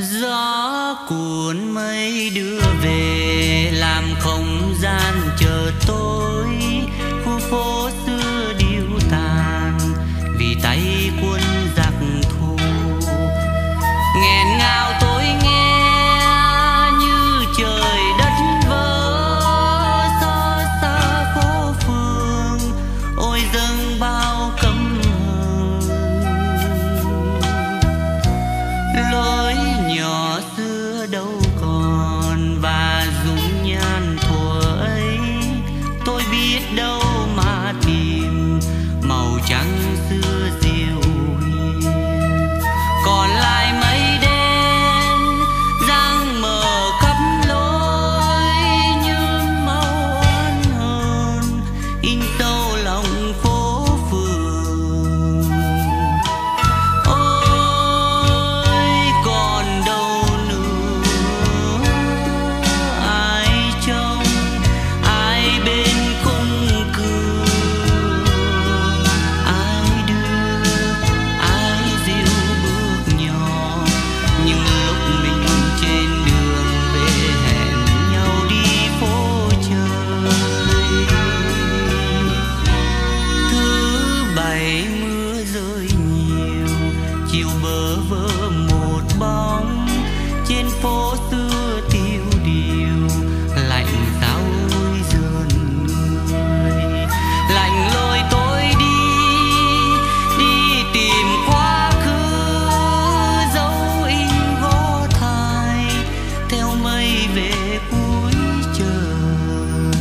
Gió cuốn mây đưa về làm không gian chờ tôi. Khu phố xưa điêu tàn vì tay quân giặc thù. Nghẹn ngào tôi nghe như trời đất vỡ, xót xa phố phường ôi dâng bao căm hờn. Lối nhỏ xưa đâu còn và dung nhan thuở ấy, tôi biết đâu mà tìm màu trắng xưa diệu hiền. Còn lại mây đen giăng mờ khắp lối những màu oán hờn in sâu lòng phố phường. Ôi còn đâu nữa, ai trông ai bên khung cửa, ai đưa ai dìu bước nhỏ. Nhưng lúc mình trên đường về hẹn nhau đi phố chơi. Thứ bảy mưa rơi nhiều, chiều bơ vơ một bóng trên phố xưa tiêu điều. Lạnh sao ôi dần người, lạnh lôi tôi đi tìm quá khứ. Dấu in gõ thai theo mây về cuối trời.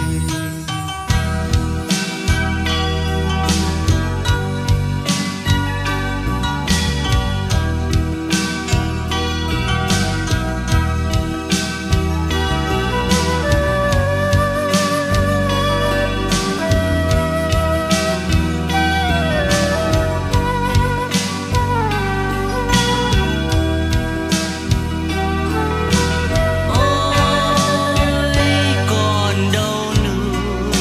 Ôi còn đâu nữa,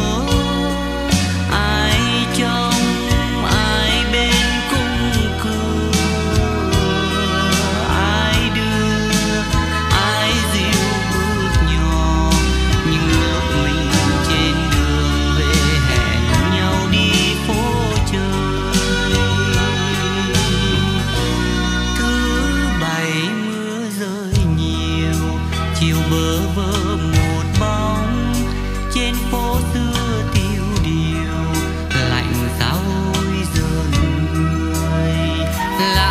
ai trông ai bên khung cửa, ai đưa ai dìu bước nhỏ. Nhưng lúc mình trên đường về hẹn nhau đi phố chơi. Thứ bảy mưa rơi nhiều, chiều bơ vơ một bóng trên phố xưa tiêu điều. Lạnh sao ôi dần người,